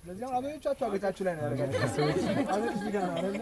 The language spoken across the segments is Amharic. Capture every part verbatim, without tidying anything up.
ስለዚህ አሁን አበዮቻችሁ አገጫችሁ ላይ ነው ያደረጋችሁ አበዮች ቢጋ ነው አይደል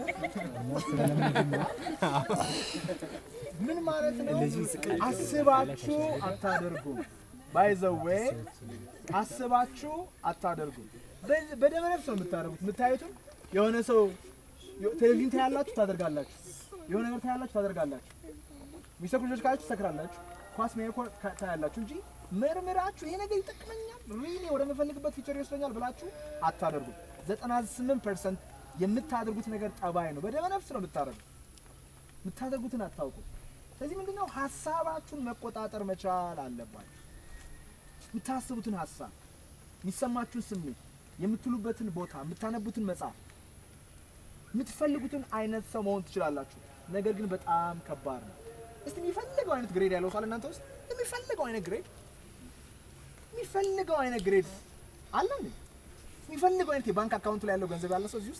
ምን ማለት ነው አስባችሁ አታደርጉ by the way አስባችሁ አታደርጉ በደመነፍስ ነው የምታደርጉት የምታዩት የሆነ ሰው ቴሌቪዥን ታያላችሁ ታደርጋላችሁ የሆነ ነገር ታያላችሁ ታደርጋላችሁ ሚሰኩ ልጆች ካላችሁ ተከራላችሁ ኳስ ሜኮ ታያላችሁ እንጂ መርምራችሁ ይሄ ነገር ይጠቅመኛል ሪሊ ወደ መፈልግበት ፊቸር ይወስደኛል ብላችሁ አታደርጉ ዘጠና ስምንት ፐርሰንት የምታደርጉት ነገር ጠባይ ነው በደመነፍስ ነው የምታደርጉት የምታደርጉትን አታውቁ ስለዚህ ምንድነው ሐሳባችሁን መቆጣጠር መቻል አለባችሁ የምታስቡትን ሐሳብ የሚሰማችሁን ስሜት የምትሉበትን ቦታ የምታነቡትን መጽሐፍ የምትፈልጉትን አይነት ሰው መሆን ትችላላችሁ ነገር ግን በጣም ከባድ ነው እስቲ የሚፈልገው አይነት ግሬድ ያለው ሰው እናንተ ውስጥ የሚፈልገው አይነት ግሬድ የሚፈልገው አይነት ግሬድ አለ እንዴ የሚፈልገው አይነት የባንክ አካውንት ላይ ያለው ገንዘብ ያለው ሰው እዚህ ውስጥ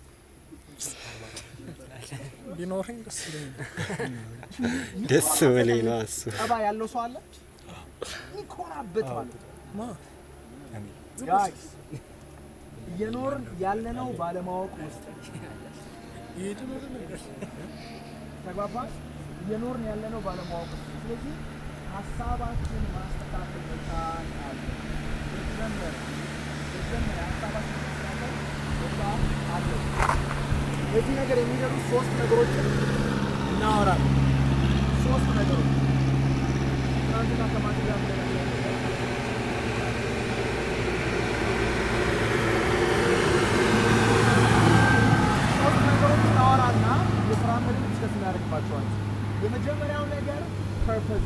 ቢኖርኝ ደስ ይለኛል ደስ ወለኝ ነው እሱ ጠባ ያለው ሰው አለ ይኮራበት ማለት ማ ጋይስ የኖርን ያለነው ባለማወቅ ውስጥ ይሄድነው ነገር ተግባባን የኖርን ያለነው ባለማወቅ ስለዚህ ሐሳባችን ማስተካከል መቻል አለብን በዘመን በዘመን ሐሳባችን ማስተካከል መቻል አለብን በዚህ ነገር የሚደሩ ሶስት ነገሮችን እናወራለን ሶስት ነገሮች ትናንትና ከማን ጋር ሶስት ነገሮች እናወራና የፍራመድን ዲስከስ እናደርግባቸዋለን የመጀመሪያው ነገር ፐርፐዝ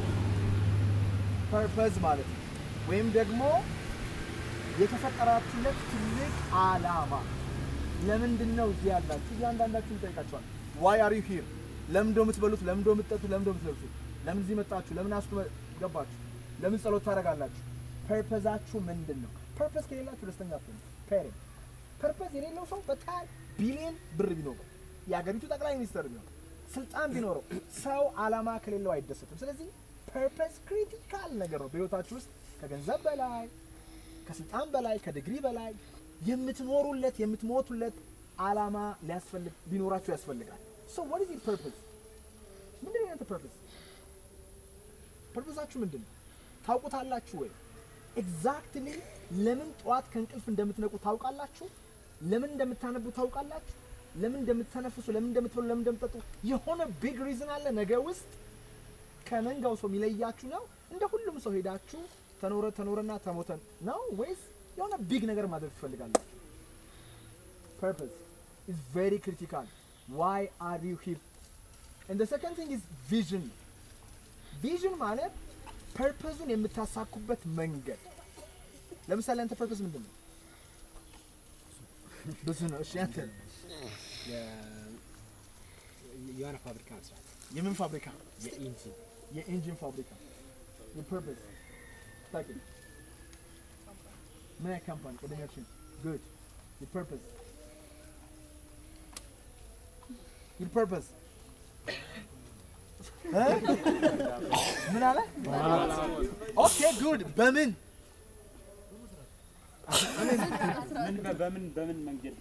ፐርፐዝ ማለት ነው ወይም ደግሞ የተፈጠራችሁለት ትልቅ ዓላማ ለምንድነው እዚህ ያላችሁ እያንዳንዳችሁ ጠይቃችኋል why are you here ለምን ደው የምትበሉት ለምን ደው የምትጠጡት ለምን ደው የምትለብሱት ለምን እዚህ መጣችሁ ለምን አስቱ ገባችሁ ለምን ጸሎት ታደርጋላችሁ ፐርፐዛችሁ ምንድነው ፐርፐዝ ከሌላችሁ ደስተኛ አትሆኑ ፐርፐዝ ፐርፐዝ የሌለው ሰው በጣም ቢሊየን ብር ቢኖረው ያገሪቱ ጠቅላይ ሚኒስትር ቢሆን ስልጣን ቢኖረው ሰው ዓላማ ከሌለው አይደሰትም ስለዚህ ፐርፐዝ ክሪቲካል ነገር ነው በህይወታችሁ ውስጥ ከገንዘብ በላይ ከስልጣን በላይ ከዲግሪ በላይ የምትኖሩለት የምትሞቱለት ዓላማ ሊያስፈልግ ቢኖራችሁ ያስፈልጋል so what is your purpose ምንድነው ያንተ purpose ፐርፐዛችሁ ምንድነው ታውቁታላችሁ ወይ ኤግዛክትሊ ለምን ጧት ከእንቅልፍ እንደምትነቁ ታውቃላችሁ ለምን እንደምታነቡ ታውቃላችሁ ለምን እንደምትተነፍሱ ለምን እንደምትበሉ ለምን እንደምትጠጡ የሆነ ቢግ ሪዝን አለ ነገ ውስጥ ከመንጋው ሰው የሚለያችሁ ነው እንደ ሁሉም ሰው ሄዳችሁ ተኖረ ተኖረና ተሞተ ነው ወይስ የሆነ ቢግ ነገር ማድረግ ትፈልጋላችሁ purpose is very critical why are you here and the second thing is vision vision ማለት ፐርፐዙን የምታሳኩበት መንገድ ለምሳሌ አንተ ፐርፐዝ ምንድነው ብዙ ነው እሺ አንተ የሆነ ፋብሪካ መስራት የምን ፋብሪካ የኢንጂን የኢንጂን ፋብሪካ your purpose ታውቂ ምን ካምፓኒ ቀደኛችን good your purpose your purpose ምን አለ ኦኬ ጉድ በምን ምን በምን በምን መንገድ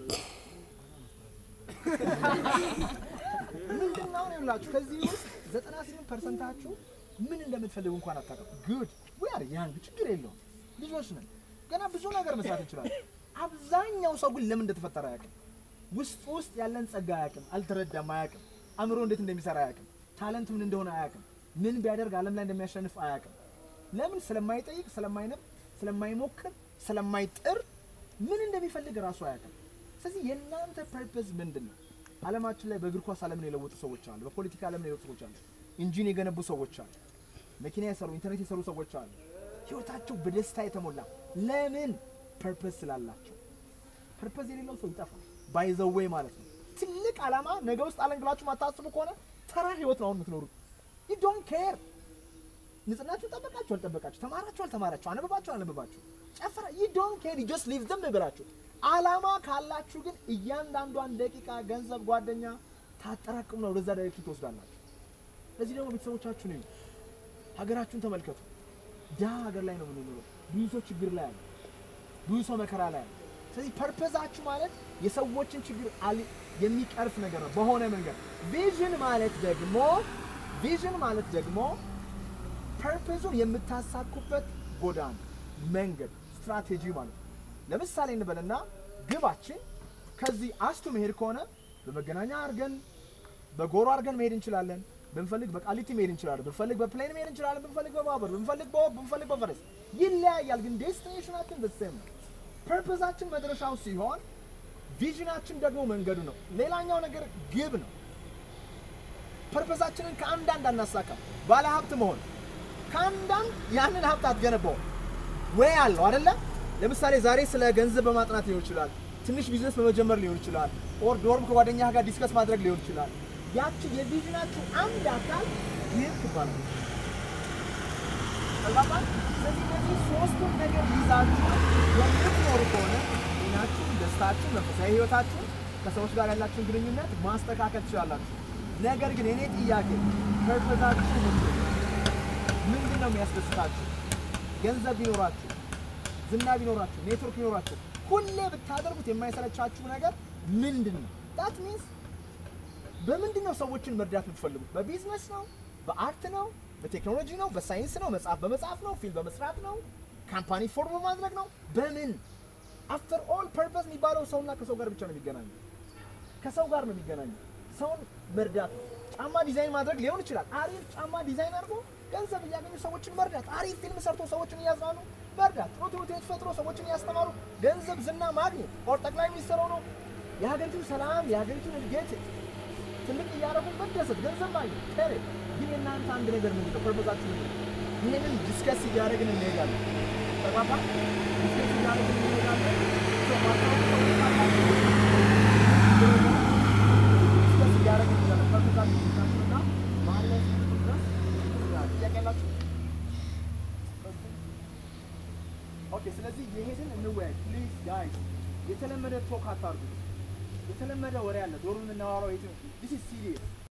ምንድነው ነው ያላችሁ ከዚህ ውስጥ ዘጠና ስምንት ፐርሰንት አችሁ ምን እንደምትፈልጉ እንኳን አታውቁም good we are young ችግር የለውም ልጆች ነን ገና ብዙ ነገር መስራት እንችላለን አብዛኛው ሰው ግን ለምን እንደተፈጠረ አያውቅም ውስጥ ውስጥ ያለን ጸጋ አያውቅም አልተረዳም አያውቅም አምሮ እንዴት እንደሚሰራ አያውቅም ታለንት ምን እንደሆነ አያውቅም ምን ቢያደርግ ዓለም ላይ እንደሚያሸንፍ አያውቅም ለምን ስለማይጠይቅ ስለማይነብ ስለማይሞክር ስለማይጥር ምን እንደሚፈልግ ራሱ አያውቅም ስለዚህ የናንተ ፐርፐዝ ምንድነው ዓለማችን ላይ በእግር ኳስ ዓለምን የለወጡ ሰዎች አሉ በፖለቲካ ዓለምን የለወጡ ሰዎች አሉ ኢንጂን የገነቡ ሰዎች አሉ መኪና የሰሩ ኢንተርኔት የሰሩ ሰዎች አሉ ህይወታቸው በደስታ የተሞላ ለምን ፐርፐዝ ስላላቸው ፐርፐዝ የሌለው ሰው ይጠፋል by the way ማለት ነው ትልቅ ዓላማ ነገ ውስጥ አለን ብላችሁ ማታስቡ ከሆነ ተራ ህይወት ነው የምትኖሩት you don't care ንጽህናችሁ ጠበቃችሁ አልጠበቃችሁ ተማራችሁ አልተማራችሁ አነበባችሁ አልነበባችሁ ጨፈራ you don't care you just leave them ብላችሁ ዓላማ ካላችሁ ግን እያንዳንዷን ደቂቃ ገንዘብ ጓደኛ ታጠራቅሙ ነው ወደዛ ዳይሬክት ትወስዳላችሁ ለዚህ ደግሞ ቤተሰቦቻችሁ ነው ሀገራችሁን ተመልከቱ ዳ ሀገር ላይ ነው የምንኖረው ብዙ ሰው ችግር ላይ አለ ብዙ ሰው መከራ ላይ አለ ስለዚህ ፐርፐዛችሁ ማለት የሰዎችን ችግር የሚቀርፍ ነገር ነው በሆነ መንገድ። ቪዥን ማለት ደግሞ ቪዥን ማለት ደግሞ ፐርፐዙን የምታሳኩበት ጎዳና፣ መንገድ፣ ስትራቴጂ ማለት ነው። ለምሳሌ እንበልና ግባችን ከዚህ አስቱ መሄድ ከሆነ በመገናኛ አድርገን በጎሮ አድርገን መሄድ እንችላለን። ብንፈልግ በቃሊቲ መሄድ እንችላለን። ብንፈልግ በፕሌን መሄድ እንችላለን። ብንፈልግ በባቡር፣ ብንፈልግ በወፍ፣ ብንፈልግ በፈረስ ይለያያል። ግን ዴስቲኔሽናችን በሴም ነው። ፐርፐዛችን መድረሻው ሲሆን ቪዥናችን ደግሞ መንገዱ ነው። ሌላኛው ነገር ግብ ነው። ፐርፐዛችንን ከአንዳንድ አናሳካም። ባለ ሀብት መሆን ከአንዳንድ ያንን ሀብት አትገነባው ወይ አለው አይደለ? ለምሳሌ ዛሬ ስለ ገንዘብ በማጥናት ሊሆን ይችላል። ትንሽ ቢዝነስ በመጀመር ሊሆን ይችላል። ኦር ዶርም ከጓደኛ ጋር ዲስከስ ማድረግ ሊሆን ይችላል። ያቺ የቪዥናችሁ አንድ አካል ግብ ትባላለች። ተባባል። ስለዚህ እነዚህ ሶስቱን ነገር ይዛችሁ የምትኖሩ ከሆነ ጤናችሁን፣ ደስታችሁን፣ መንፈሳዊ ህይወታችሁን፣ ከሰዎች ጋር ያላችሁን ግንኙነት ማስተካከል ትችላላችሁ። ነገር ግን የኔ ጥያቄ ፐርፐዛችሁ ምንድን ነው? ምንድን ነው የሚያስደስታችሁ? ገንዘብ ቢኖራችሁ፣ ዝና ቢኖራችሁ፣ ኔትወርክ ቢኖራችሁ ሁሌ ብታደርጉት የማይሰለቻችሁ ነገር ምንድን ነው? ዳት ሚንስ በምንድን ነው ሰዎችን መርዳት የምትፈልጉት? በቢዝነስ ነው? በአርት ነው? በቴክኖሎጂ ነው? በሳይንስ ነው? መጽሐፍ በመጽሐፍ ነው? ፊልም በመስራት ነው? ካምፓኒ ፎርም በማድረግ ነው? በምን? አፍተር ኦል ፐርፐዝ የሚባለው ሰውና ከሰው ጋር ብቻ ነው የሚገናኘው። ከሰው ጋር ነው የሚገናኘው። ሰውን መርዳት ነው። ጫማ ዲዛይን ማድረግ ሊሆን ይችላል። አሪፍ ጫማ ዲዛይን አድርጎ ገንዘብ እያገኙ ሰዎችን መርዳት። አሪፍ ፊልም ሰርቶ ሰዎችን እያዝናኑ መርዳት። ጥሩ ትምህርት ቤት ፈጥሮ ሰዎችን እያስተማሩ ገንዘብ፣ ዝና ማግኘት። ኦር ጠቅላይ ሚኒስትር ሆኖ የሀገሪቱን ሰላም የሀገሪቱን እድገት ትልቅ እያደረጉ መደሰት፣ ገንዘብ ማግኘት። ቴሬ ግን የእናንተ አንድ ነገር ምንድን ነው? ፐርፐዛችሁ ምንድን ነው? ይህንን ዲስከስ እያደረግን እንሄዳለን። ተባባ ዲስከስ እያደረግን እንሄዳለን። ዲስከስ እያደረግን እንሄዳለን። ፐርፐዛችሁ ምንድነውና ማለት ድረስ ጥያቄ ያላችሁ? ኦኬ፣ ስለዚህ ይሄንን እንወያይ ፕሊዝ ጋይስ። የተለመደ ቶክ አታርጉ። የተለመደ ወሬ አለ ዶሮ የምናወራው። ዲስ ኢዝ ሲሪየስ